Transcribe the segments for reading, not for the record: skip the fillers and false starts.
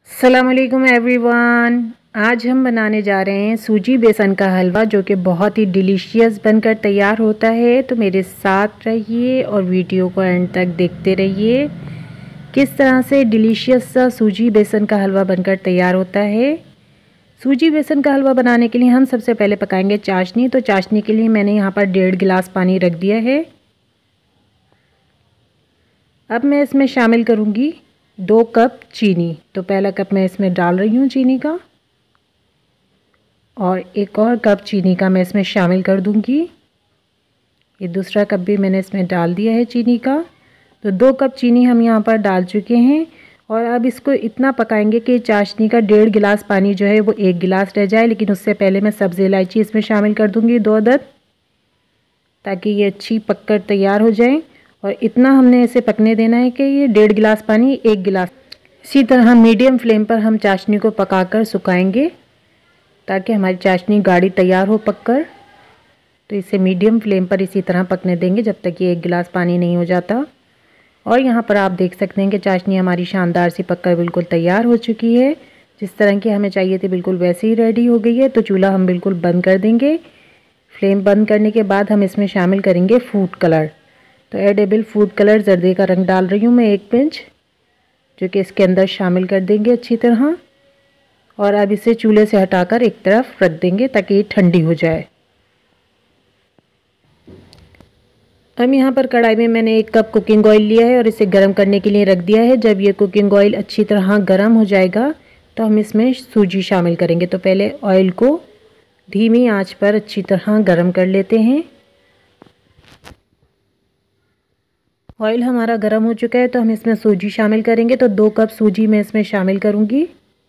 अस्सलाम वालेकुम एवरीवन। आज हम बनाने जा रहे हैं सूजी बेसन का हलवा, जो कि बहुत ही डिलीशियस बनकर तैयार होता है। तो मेरे साथ रहिए और वीडियो को एंड तक देखते रहिए किस तरह से डिलीशियस सा सूजी बेसन का हलवा बनकर तैयार होता है। सूजी बेसन का हलवा बनाने के लिए हम सबसे पहले पकाएंगे चाशनी। तो चाशनी के लिए मैंने यहाँ पर 1.5 गिलास पानी रख दिया है। अब मैं इसमें शामिल करूँगी 2 कप चीनी। तो पहला कप मैं इसमें डाल रही हूँ चीनी का, और एक और कप चीनी का मैं इसमें शामिल कर दूँगी। ये दूसरा कप भी मैंने इसमें डाल दिया है चीनी का। तो 2 कप चीनी हम यहाँ पर डाल चुके हैं, और अब इसको इतना पकाएंगे कि चाशनी का 1.5 गिलास पानी जो है वो 1 गिलास रह जाए। लेकिन उससे पहले मैं सब्ज़ी इलायची इसमें शामिल कर दूँगी 2 अदद, ताकि ये अच्छी पककर तैयार हो जाए। और इतना हमने इसे पकने देना है कि ये 1.5 गिलास पानी 1 गिलास। इसी तरह मीडियम फ्लेम पर हम चाशनी को पकाकर सुखाएंगे, ताकि हमारी चाशनी गाढ़ी तैयार हो पककर। तो इसे मीडियम फ्लेम पर इसी तरह पकने देंगे जब तक ये 1 गिलास पानी नहीं हो जाता। और यहाँ पर आप देख सकते हैं कि चाशनी हमारी शानदार सी पककर बिल्कुल तैयार हो चुकी है। जिस तरह की हमें चाहिए थी बिल्कुल वैसे ही रेडी हो गई है। तो चूल्हा हम बिल्कुल बंद कर देंगे। फ्लेम बंद करने के बाद हम इसमें शामिल करेंगे फूड कलर। तो एडिबल फूड कलर जर्दे का रंग डाल रही हूँ मैं 1 पिंच, जो कि इसके अंदर शामिल कर देंगे अच्छी तरह। और अब इसे चूल्हे से हटाकर एक तरफ रख देंगे ताकि ये ठंडी हो जाए। अब यहाँ पर कढ़ाई में मैंने 1 कप कुकिंग ऑयल लिया है और इसे गर्म करने के लिए रख दिया है। जब ये कुकिंग ऑयल अच्छी तरह गर्म हो जाएगा तो हम इसमें सूजी शामिल करेंगे। तो पहले ऑयल को धीमी आंच पर अच्छी तरह गर्म कर लेते हैं। ऑयल हमारा गर्म हो चुका है, तो हम इसमें सूजी शामिल करेंगे। तो 2 कप सूजी मैं इसमें शामिल करूंगी।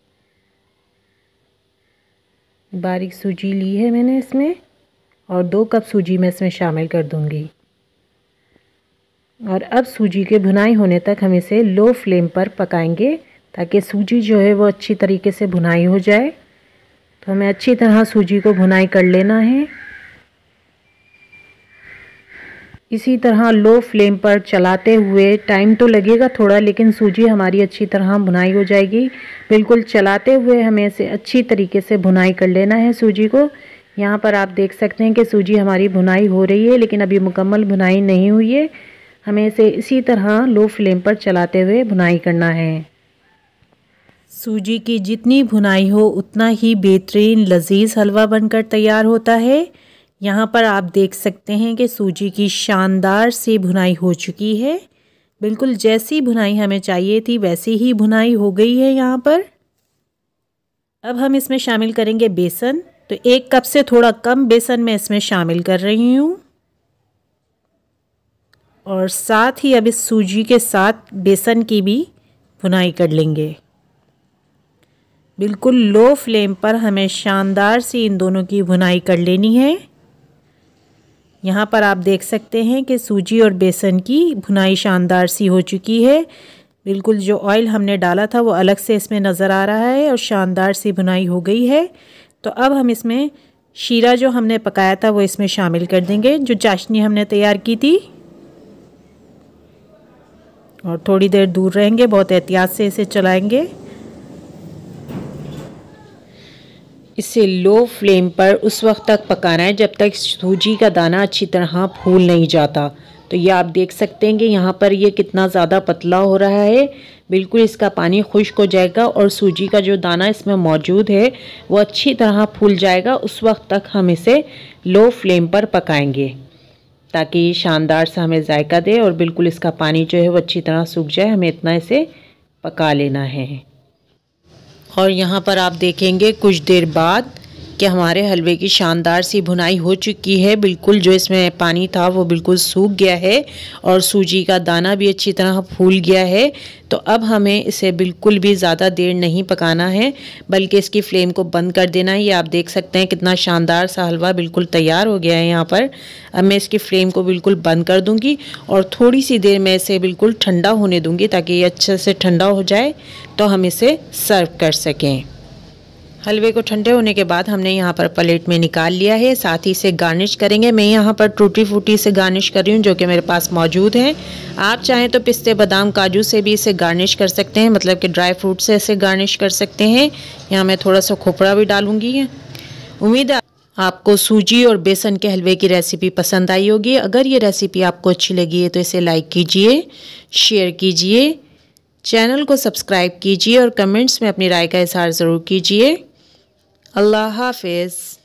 बारीक सूजी ली है मैंने इसमें, और 2 कप सूजी मैं इसमें शामिल कर दूंगी। और अब सूजी के भुनाई होने तक हम इसे लो फ्लेम पर पकाएंगे, ताकि सूजी जो है वो अच्छी तरीके से भुनाई हो जाए। तो हमें अच्छी तरह सूजी को भुनाई कर लेना है। इसी तरह लो फ्लेम पर चलाते हुए, टाइम तो लगेगा थोड़ा, लेकिन सूजी हमारी अच्छी तरह भुनाई हो जाएगी। बिल्कुल चलाते हुए हमें इसे अच्छी तरीके से भुनाई कर लेना है सूजी को। यहाँ पर आप देख सकते हैं कि सूजी हमारी भुनाई हो रही है, लेकिन अभी मुकम्मल भुनाई नहीं हुई है। हमें इसे इसी तरह लो फ्लेम पर चलाते हुए भुनाई करना है। सूजी की जितनी भुनाई हो उतना ही बेहतरीन लजीज हलवा बनकर तैयार होता है। यहाँ पर आप देख सकते हैं कि सूजी की शानदार सी भुनाई हो चुकी है। बिल्कुल जैसी भुनाई हमें चाहिए थी वैसी ही भुनाई हो गई है यहाँ पर। अब हम इसमें शामिल करेंगे बेसन। तो 1 कप से थोड़ा कम बेसन मैं इसमें शामिल कर रही हूँ, और साथ ही अब इस सूजी के साथ बेसन की भी भुनाई कर लेंगे। बिल्कुल लो फ्लेम पर हमें शानदार सी इन दोनों की भुनाई कर लेनी है। यहाँ पर आप देख सकते हैं कि सूजी और बेसन की भुनाई शानदार सी हो चुकी है। बिल्कुल जो ऑयल हमने डाला था वो अलग से इसमें नज़र आ रहा है, और शानदार सी भुनाई हो गई है। तो अब हम इसमें शीरा जो हमने पकाया था वो इसमें शामिल कर देंगे, जो चाशनी हमने तैयार की थी। और थोड़ी देर दूर रहेंगे, बहुत एहतियात से इसे चलाएंगे। इसे लो फ्लेम पर उस वक्त तक पकाना है जब तक सूजी का दाना अच्छी तरह फूल नहीं जाता। तो ये आप देख सकते हैं कि यहाँ पर ये कितना ज़्यादा पतला हो रहा है। बिल्कुल इसका पानी खुश्क हो जाएगा और सूजी का जो दाना इसमें मौजूद है वो अच्छी तरह फूल जाएगा। उस वक्त तक हम इसे लो फ्लेम पर पकाएंगे, ताकि ये शानदार सा हमें जायका दे और बिल्कुल इसका पानी जो है वो अच्छी तरह सूख जाए। हमें इतना इसे पका लेना है। और यहाँ पर आप देखेंगे कुछ देर बाद कि हमारे हलवे की शानदार सी भुनाई हो चुकी है। बिल्कुल जो इसमें पानी था वो बिल्कुल सूख गया है, और सूजी का दाना भी अच्छी तरह फूल गया है। तो अब हमें इसे बिल्कुल भी ज़्यादा देर नहीं पकाना है, बल्कि इसकी फ्लेम को बंद कर देना है। ये आप देख सकते हैं कितना शानदार सा हलवा बिल्कुल तैयार हो गया है यहाँ पर। अब मैं इसकी फ्लेम को बिल्कुल बंद कर दूँगी, और थोड़ी सी देर मैं इसे बिल्कुल ठंडा होने दूँगी, ताकि ये अच्छे से ठंडा हो जाए तो हम इसे सर्व कर सकें। हलवे को ठंडे होने के बाद हमने यहाँ पर प्लेट में निकाल लिया है। साथ ही इसे गार्निश करेंगे। मैं यहाँ पर टूटी फ्रूटी से गार्निश कर रही हूँ, जो कि मेरे पास मौजूद है। आप चाहें तो पिस्ते, बादाम, काजू से भी इसे गार्निश कर सकते हैं, मतलब कि ड्राई फ्रूट से इसे गार्निश कर सकते हैं। यहाँ मैं थोड़ा सा खोपड़ा भी डालूँगी। उम्मीद है आपको सूजी और बेसन के हलवे की रेसिपी पसंद आई होगी। अगर ये रेसिपी आपको अच्छी लगी है तो इसे लाइक कीजिए, शेयर कीजिए, चैनल को सब्सक्राइब कीजिए और कमेंट्स में अपनी राय का इज़हार ज़रूर कीजिए। अल्लाह हाफ़िज़।